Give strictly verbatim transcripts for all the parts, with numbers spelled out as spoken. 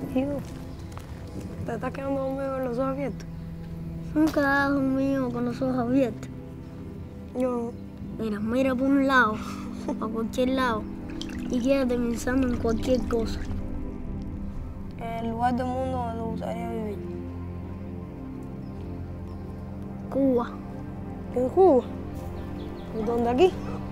Hijo, ¿te estás quedando conmigo con los ojos abiertos? Nunca das conmigo con los ojos abiertos. Yo Mira, mira por un lado, a cualquier lado, y quédate pensando en cualquier cosa. el lugar del mundo donde te gustaría vivir. Cuba. ¿En Cuba? ¿Y dónde aquí?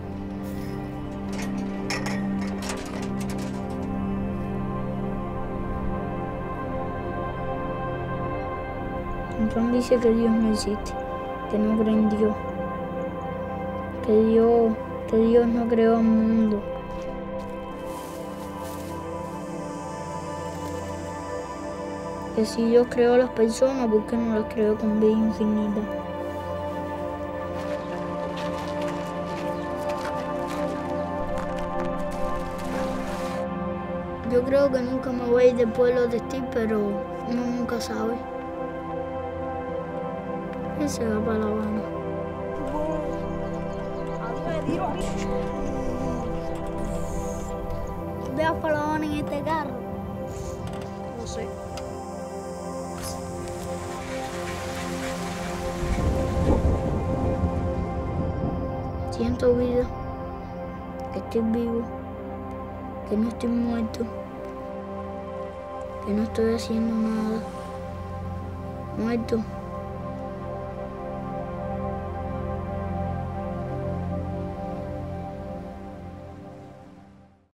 Juan dice que Dios no existe, que no cree en Dios, que Dios, que Dios no creó el mundo. Que si Dios creó a las personas, ¿por qué no las creó con vida infinita? Yo creo que nunca me voy a ir del pueblo de Steve, pero uno nunca sabe. Él se va para La Habana. ¿Vas para La Habana en este carro? No sé. Siento vida, que estoy vivo, que no estoy muerto, que no estoy haciendo nada. Muerto.